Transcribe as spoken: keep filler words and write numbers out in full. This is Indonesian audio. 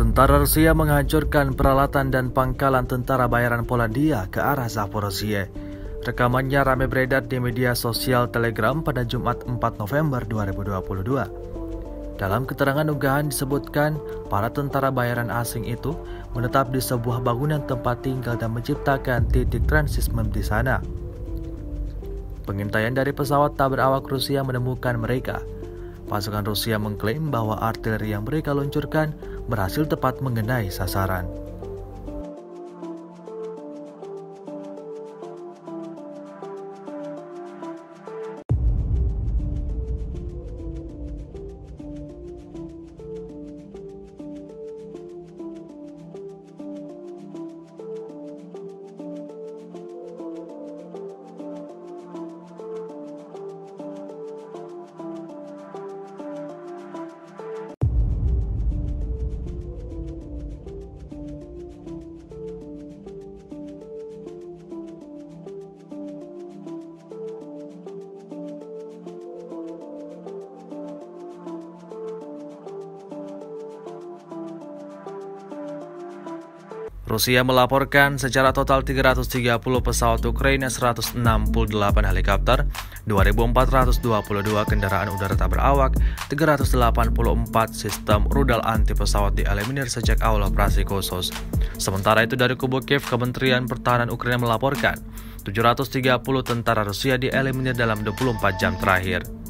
Tentara Rusia menghancurkan peralatan dan pangkalan tentara bayaran Polandia ke arah Zaporozhye. Rekamannya ramai beredar di media sosial Telegram pada Jumat empat November dua ribu dua puluh dua. Dalam keterangan unggahan disebutkan, para tentara bayaran asing itu menetap di sebuah bangunan tempat tinggal dan menciptakan titik transismen di sana. Pengintaian dari pesawat tak berawak Rusia menemukan mereka. Pasukan Rusia mengklaim bahwa artileri yang mereka luncurkan berhasil tepat mengenai sasaran. Rusia melaporkan secara total tiga ratus tiga puluh pesawat Ukraina, seratus enam puluh delapan helikopter, dua ribu empat ratus dua puluh dua kendaraan udara tak berawak, tiga ratus delapan puluh empat sistem rudal anti pesawat dieliminir sejak awal operasi khusus. Sementara itu dari kubu Kiev, Kementerian Pertahanan Ukraina melaporkan tujuh ratus tiga puluh tentara Rusia dieliminir dalam dua puluh empat jam terakhir.